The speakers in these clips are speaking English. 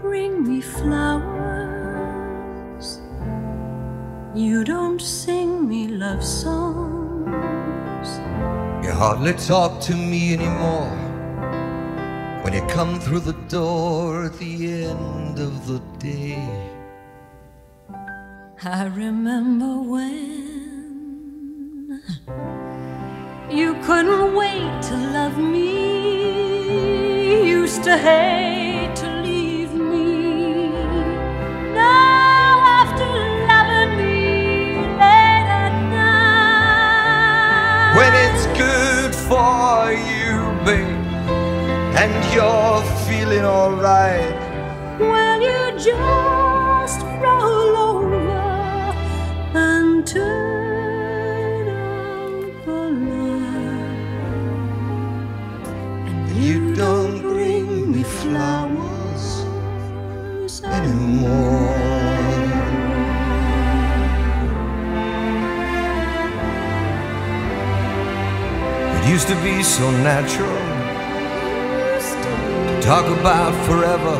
bring me flowers. You don't sing me love songs. You hardly talk to me anymore when you come through the door at the end of the day. I remember when you couldn't wait to love me, used to hate to leave me. Now after loving me late at night, when it's good for you, babe, and you're feeling alright, well, you just roll over and turn out the light, and you don't bring me flowers anymore. It used to be so natural to talk about forever.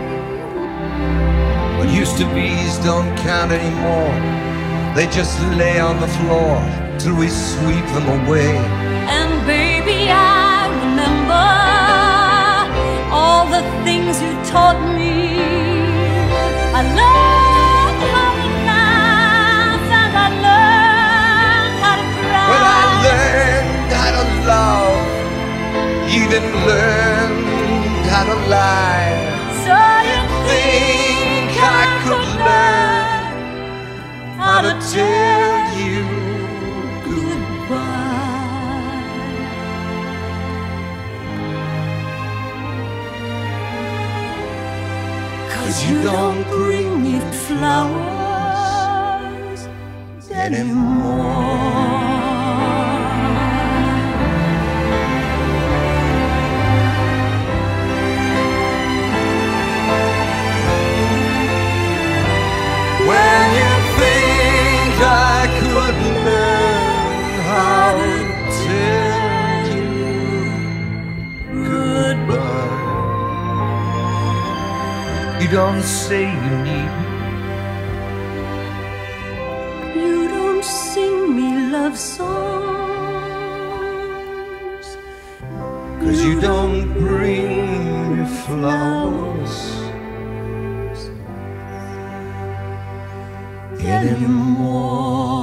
What used to be's don't count anymore. They just lay on the floor till we sweep them away. And baby, I remember all the things you taught me. I learned how to laugh and I learned how to cry. Well, I learned how to love, even learned how to lie. So you think I could learn how to tell you goodbye? Cause you don't bring me flowers anymore. When you think I could learn how to tell you goodbye, you don't say you need me. You don't sing me love songs. 'Cause you don't bring me flowers anymore.